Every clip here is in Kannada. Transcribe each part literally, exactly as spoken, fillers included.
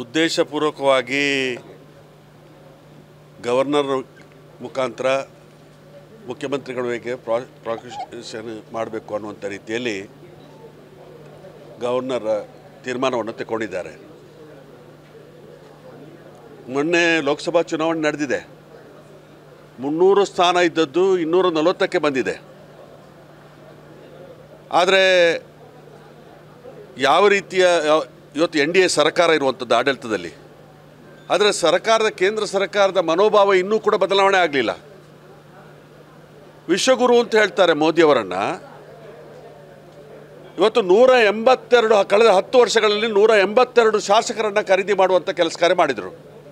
ಉದ್ದೇಶಪೂರ್ವಕವಾಗಿ ಗವರ್ನರ್ ಮುಖಾಂತರ ಮುಖ್ಯಮಂತ್ರಿಗಳಿಗೆ ಪ್ರಾ ಪ್ರಾಸಿಕ್ಯೂಷನ್ ಮಾಡಬೇಕು ಅನ್ನುವಂಥ ರೀತಿಯಲ್ಲಿ ಗವರ್ನರ್ ತೀರ್ಮಾನವನ್ನು ತಗೊಂಡಿದ್ದಾರೆ. ಮೊನ್ನೆ ಲೋಕಸಭಾ ಚುನಾವಣೆ ನಡೆದಿದೆ. ಮುನ್ನೂರು ಸ್ಥಾನ ಇದ್ದದ್ದು ಇನ್ನೂರ ನಲವತ್ತಕ್ಕೆ ಬಂದಿದೆ. ಆದರೆ ಯಾವ ರೀತಿಯ ಇವತ್ತು ಎನ್ ಡಿ ಎ ಸರ್ಕಾರ ಇರುವಂಥದ್ದು ಆಡಳಿತದಲ್ಲಿ, ಆದರೆ ಸರ್ಕಾರದ ಕೇಂದ್ರ ಸರ್ಕಾರದ ಮನೋಭಾವ ಇನ್ನೂ ಕೂಡ ಬದಲಾವಣೆ ಆಗಲಿಲ್ಲ. ವಿಶ್ವಗುರು ಅಂತ ಹೇಳ್ತಾರೆ ಮೋದಿಯವರನ್ನು. ಇವತ್ತು ನೂರ ಎಂಬತ್ತೆರಡು ಕಳೆದ ಹತ್ತು ವರ್ಷಗಳಲ್ಲಿ ನೂರ ಎಂಬತ್ತೆರಡು ಶಾಸಕರನ್ನು ಖರೀದಿ ಮಾಡುವಂಥ ಕೆಲಸ ಕಾರ್ಯ ಮಾಡಿದರು.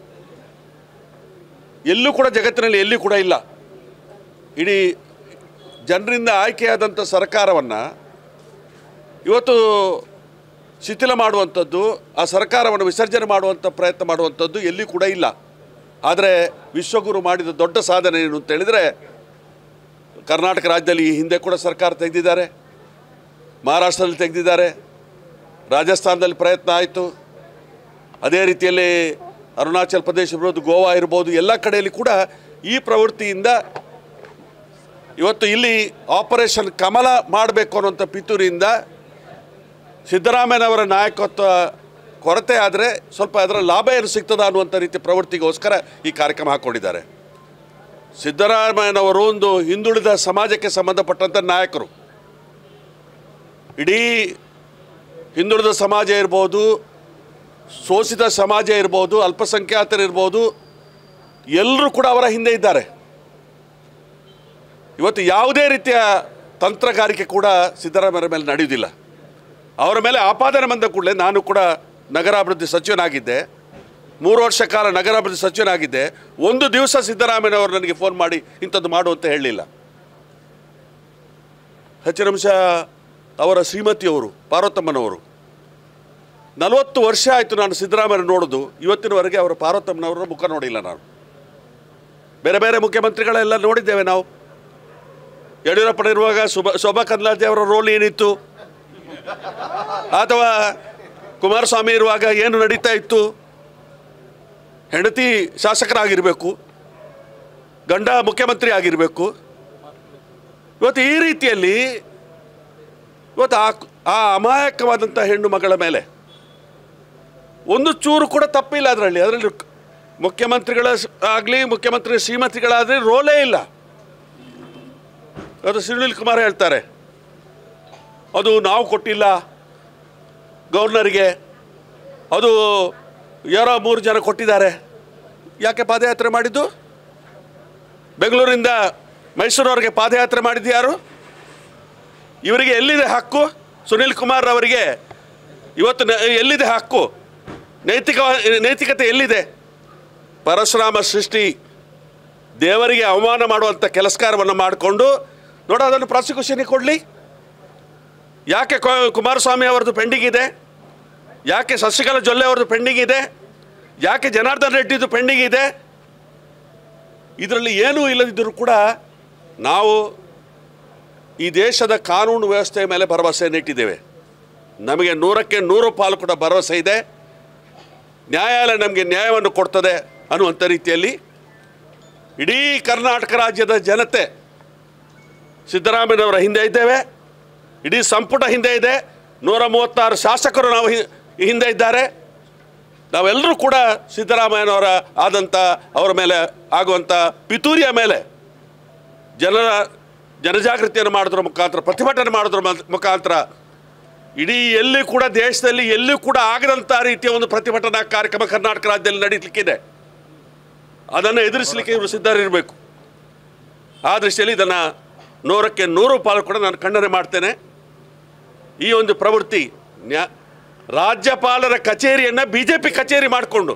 ಎಲ್ಲೂ ಕೂಡ ಜಗತ್ತಿನಲ್ಲಿ ಎಲ್ಲಿ ಕೂಡ ಇಲ್ಲ. ಇಡೀ ಜನರಿಂದ ಆಯ್ಕೆಯಾದಂಥ ಸರ್ಕಾರವನ್ನು ಇವತ್ತು ಶಿಥಿಲ ಮಾಡುವಂಥದ್ದು, ಆ ಸರ್ಕಾರವನ್ನು ವಿಸರ್ಜನೆ ಮಾಡುವಂಥ ಪ್ರಯತ್ನ ಮಾಡುವಂಥದ್ದು ಎಲ್ಲಿ ಕೂಡ ಇಲ್ಲ. ಆದರೆ ವಿಶ್ವಗುರು ಮಾಡಿದ ದೊಡ್ಡ ಸಾಧನೆ ಏನು ಅಂತ ಹೇಳಿದರೆ, ಕರ್ನಾಟಕ ರಾಜ್ಯದಲ್ಲಿ ಈ ಹಿಂದೆ ಕೂಡ ಸರ್ಕಾರ ತೆಗೆದಿದ್ದಾರೆ, ಮಹಾರಾಷ್ಟ್ರದಲ್ಲಿ ತೆಗೆದಿದ್ದಾರೆ, ರಾಜಸ್ಥಾನದಲ್ಲಿ ಪ್ರಯತ್ನ ಆಯಿತು, ಅದೇ ರೀತಿಯಲ್ಲಿ ಅರುಣಾಚಲ ಪ್ರದೇಶ ಇರ್ಬೋದು, ಗೋವಾ ಇರ್ಬೋದು, ಎಲ್ಲ ಕಡೆಯಲ್ಲಿ ಕೂಡ ಈ ಪ್ರವೃತ್ತಿಯಿಂದ ಇವತ್ತು ಇಲ್ಲಿ ಆಪರೇಷನ್ ಕಮಲ ಮಾಡಬೇಕು ಅನ್ನೋಂಥ ಪಿತೂರಿಯಿಂದ ಸಿದ್ದರಾಮಯ್ಯನವರ ನಾಯಕತ್ವ ಕೊರತೆ ಆದರೆ ಸ್ವಲ್ಪ ಅದರ ಲಾಭ ಏನು ಸಿಗ್ತದ ಅನ್ನುವಂಥ ರೀತಿ ಪ್ರವೃತ್ತಿಗೋಸ್ಕರ ಈ ಕಾರ್ಯಕ್ರಮ ಹಾಕ್ಕೊಂಡಿದ್ದಾರೆ. ಸಿದ್ದರಾಮಯ್ಯನವರು ಒಂದು ಹಿಂದುಳಿದ ಸಮಾಜಕ್ಕೆ ಸಂಬಂಧಪಟ್ಟಂಥ ನಾಯಕರು. ಇಡೀ ಹಿಂದುಳಿದ ಸಮಾಜ ಇರ್ಬೋದು, ಶೋಷಿತ ಸಮಾಜ ಇರ್ಬೋದು, ಅಲ್ಪಸಂಖ್ಯಾತರಿರ್ಬೋದು, ಎಲ್ಲರೂ ಕೂಡ ಅವರ ಹಿಂದೆ ಇದ್ದಾರೆ. ಇವತ್ತು ಯಾವುದೇ ರೀತಿಯ ತಂತ್ರಗಾರಿಕೆ ಕೂಡ ಸಿದ್ದರಾಮಯ್ಯರ ಮೇಲೆ ನಡೆಯುವುದಿಲ್ಲ. ಅವರ ಮೇಲೆ ಆಪಾದನೆ ಬಂದ ಕೂಡಲೇ, ನಾನು ಕೂಡ ನಗರಾಭಿವೃದ್ಧಿ ಸಚಿವನಾಗಿದ್ದೆ, ಮೂರು ವರ್ಷ ಕಾಲ ನಗರಾಭಿವೃದ್ಧಿ ಸಚಿವನಾಗಿದ್ದೆ, ಒಂದು ದಿವಸ ಸಿದ್ದರಾಮಯ್ಯನವರು ನನಗೆ ಫೋನ್ ಮಾಡಿ ಇಂಥದ್ದು ಮಾಡು ಅಂತ ಹೇಳಲಿಲ್ಲ. ಹೆಚ್ಚಿನ ಅಂಶ ಅವರ ಶ್ರೀಮತಿಯವರು ಪಾರ್ವತಮ್ಮನವರು, ನಲವತ್ತು ವರ್ಷ ಆಯಿತು ನಾನು ಸಿದ್ದರಾಮಯ್ಯ ನೋಡೋದು, ಇವತ್ತಿನವರೆಗೆ ಅವರ ಪಾರ್ವತಮ್ಮನವರ ಮುಖ ನೋಡಿಲ್ಲ. ನಾನು ಬೇರೆ ಬೇರೆ ಮುಖ್ಯಮಂತ್ರಿಗಳೆಲ್ಲ ನೋಡಿದ್ದೇವೆ ನಾವು. ಯಡಿಯೂರಪ್ಪನಿರುವಾಗ ಶೋಭಾ ಶೋಭಾ ಕರಂದ್ಲಾಜೆ ಅವರ ರೋಲ್ ಏನಿತ್ತು, ಅಥವಾ ಕುಮಾರಸ್ವಾಮಿ ಇರುವಾಗ ಏನು ನಡೀತಾ ಇತ್ತು. ಹೆಂಡತಿ ಶಾಸಕರಾಗಿರಬೇಕು, ಗಂಡ ಮುಖ್ಯಮಂತ್ರಿ ಆಗಿರಬೇಕು. ಇವತ್ತು ಈ ರೀತಿಯಲ್ಲಿ ಇವತ್ತು ಆ ಆ ಅಮಾಯಕವಾದಂಥ ಹೆಣ್ಣು ಮಗಳ ಮೇಲೆ ಒಂದು ಚೂರು ಕೂಡ ತಪ್ಪಿಲ್ಲ. ಅದರಲ್ಲಿ ಅದರಲ್ಲಿ ಮುಖ್ಯಮಂತ್ರಿಗಳ ಆಗಲಿ ಮುಖ್ಯಮಂತ್ರಿ ಶ್ರೀಮತಿಗಳಾದರೆ ರೋಲೇ ಇಲ್ಲ. ಇವತ್ತು ಸುನೀಲ್ ಕುಮಾರ್ ಹೇಳ್ತಾರೆ, ಅದು ನಾವು ಕೊಟ್ಟಿಲ್ಲ ಗವರ್ನರಿಗೆ, ಅದು ಯಾರೋ ಮೂರು ಜನ ಕೊಟ್ಟಿದ್ದಾರೆ. ಯಾಕೆ ಪಾದಯಾತ್ರೆ ಮಾಡಿದ್ದು? ಬೆಂಗಳೂರಿಂದ ಮೈಸೂರವರೆಗೆ ಪಾದಯಾತ್ರೆ ಮಾಡಿದ್ದು ಯಾರು? ಇವರಿಗೆ ಎಲ್ಲಿದೆ ಹಕ್ಕು? ಸುನೀಲ್ ಕುಮಾರ್ ಅವರಿಗೆ ಇವತ್ತು ಎಲ್ಲಿದೆ ಹಕ್ಕು? ನೈತಿಕ ನೈತಿಕತೆ ಎಲ್ಲಿದೆ? ಪರಶುರಾಮ ಸೃಷ್ಟಿ ದೇವರಿಗೆ ಅವಮಾನ ಮಾಡುವಂಥ ಕೆಲಸಕಾರವನ್ನು ಮಾಡಿಕೊಂಡು ನೋಡ, ಅದನ್ನು ಪ್ರಾಸಿಕ್ಯೂಷನ್ಗೆ ಕೊಡಲಿ. ಯಾಕೆ ಕುಮಾರಸ್ವಾಮಿ ಅವರದ್ದು ಪೆಂಡಿಂಗ್ ಇದೆ? ಯಾಕೆ ಶಶಿಕಲಾ ಜೊಲ್ಲೆ ಅವ್ರದ್ದು ಪೆಂಡಿಂಗ್ ಇದೆ? ಯಾಕೆ ಜನಾರ್ದನ್ ರೆಡ್ಡಿದು ಪೆಂಡಿಂಗ್ ಇದೆ? ಇದರಲ್ಲಿ ಏನೂ ಇಲ್ಲದಿದ್ದರೂ ಕೂಡ ನಾವು ಈ ದೇಶದ ಕಾನೂನು ವ್ಯವಸ್ಥೆಯ ಮೇಲೆ ಭರವಸೆಯನ್ನು ಇಟ್ಟಿದ್ದೇವೆ. ನಮಗೆ ನೂರಕ್ಕೆ ನೂರು ಪಾಲು ಕೂಡ ಭರವಸೆ ಇದೆ. ನ್ಯಾಯಾಲಯ ನಮಗೆ ನ್ಯಾಯವನ್ನು ಕೊಡ್ತದೆ ಅನ್ನುವಂಥ ರೀತಿಯಲ್ಲಿ ಇಡೀ ಕರ್ನಾಟಕ ರಾಜ್ಯದ ಜನತೆ ಸಿದ್ದರಾಮಯ್ಯನವರ ಹಿಂದೆ ಇದ್ದೇವೆ. ಇಡೀ ಸಂಪುಟ ಹಿಂದೆ ಇದೆ. ನೂರ ಮೂವತ್ತಾರು ಶಾಸಕರು ನಾವು ಹಿಂದೆ ಇದ್ದಾರೆ. ನಾವೆಲ್ಲರೂ ಕೂಡ ಸಿದ್ದರಾಮಯ್ಯನವರ ಆದಂಥ ಅವರ ಮೇಲೆ ಆಗುವಂಥ ಪಿತೂರಿಯ ಮೇಲೆ ಜನರ ಜನಜಾಗೃತಿಯನ್ನು ಮಾಡೋದ್ರ ಮುಖಾಂತರ, ಪ್ರತಿಭಟನೆ ಮಾಡೋದ್ರ ಮುಖಾಂತರ ಇಡೀ ಎಲ್ಲಿ ಕೂಡ ದೇಶದಲ್ಲಿ ಎಲ್ಲೂ ಕೂಡ ಆಗದಂಥ ರೀತಿಯ ಒಂದು ಪ್ರತಿಭಟನಾ ಕಾರ್ಯಕ್ರಮ ಕರ್ನಾಟಕ ರಾಜ್ಯದಲ್ಲಿ ನಡೀಲಿಕ್ಕಿದೆ. ಅದನ್ನು ಎದುರಿಸಲಿಕ್ಕೆ ಇವರು ಸಿದ್ಧರಿರಬೇಕು. ಆ ದೃಷ್ಟಿಯಲ್ಲಿ ಇದನ್ನು ನೂರಕ್ಕೆ ನೂರು ಪಾಲು ಕೂಡ ನಾನು ಖಂಡನೆ ಮಾಡ್ತೇನೆ. ಈ ಒಂದು ಪ್ರವೃತ್ತಿ ನ್ಯಾ ರಾಜ್ಯಪಾಲರ ಕಚೇರಿಯನ್ನು ಬಿ ಜೆ ಪಿ ಕಚೇರಿ ಮಾಡಿಕೊಂಡು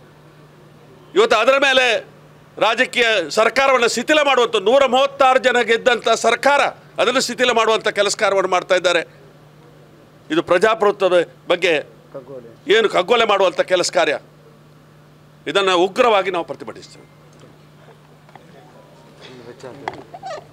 ಇವತ್ತು ಅದರ ಮೇಲೆ ರಾಜಕೀಯ ಸರ್ಕಾರವನ್ನು ಶಿಥಿಲ ಮಾಡುವಂಥ, ನೂರ ಮೂವತ್ತಾರು ಜನ ಗೆದ್ದಂಥ ಸರ್ಕಾರ ಅದನ್ನು ಶಿಥಿಲ ಮಾಡುವಂಥ ಕೆಲಸ ಕಾರ್ಯವನ್ನು ಮಾಡ್ತಾ ಇದ್ದಾರೆ. ಇದು ಪ್ರಜಾಪ್ರಭುತ್ವದ ಬಗ್ಗೆ ಏನು ಕಗ್ಗೊಲೆ ಮಾಡುವಂಥ ಕೆಲಸ ಕಾರ್ಯ. ಇದನ್ನು ಉಗ್ರವಾಗಿ ನಾವು ಪ್ರತಿಭಟಿಸ್ತೇವೆ.